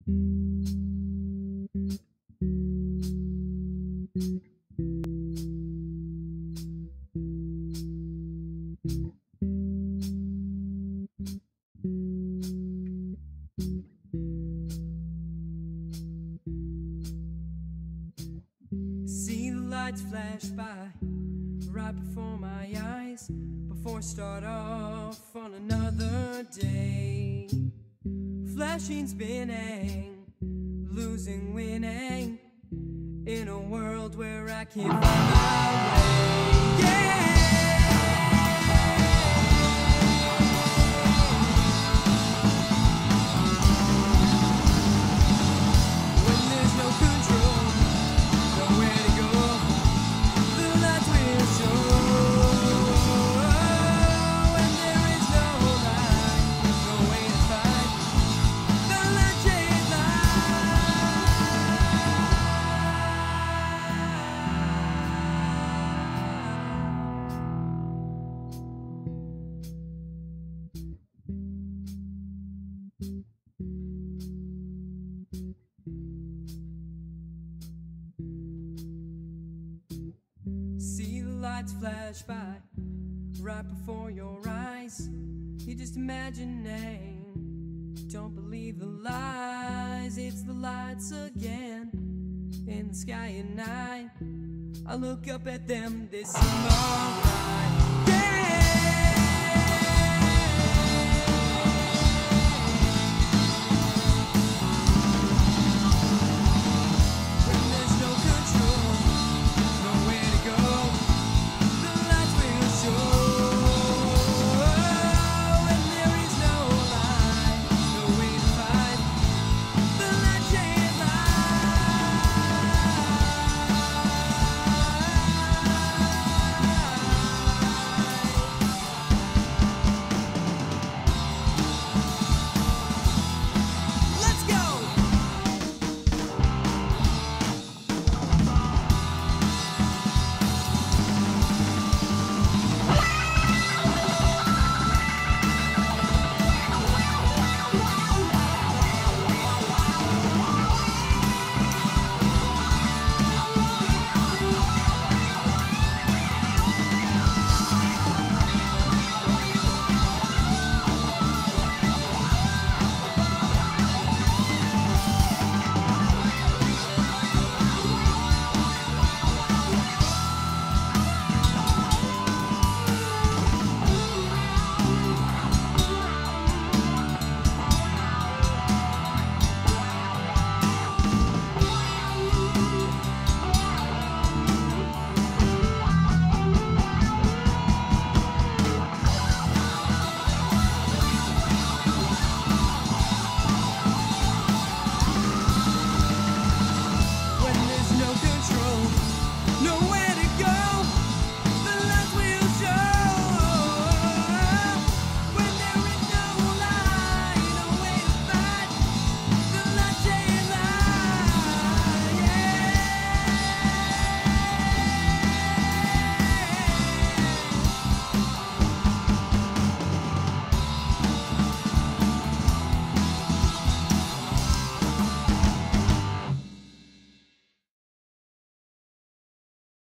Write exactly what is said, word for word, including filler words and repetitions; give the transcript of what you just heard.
See the lights flash by right before my eyes, before I start off on another day. Flashing, spinning, losing, winning, in a world where I can't find my way. Yeah! See the lights flash by right before your eyes. You're just imagining, don't believe the lies. It's the lights again in the sky at night. I look up at them, they seem alright. Yeah!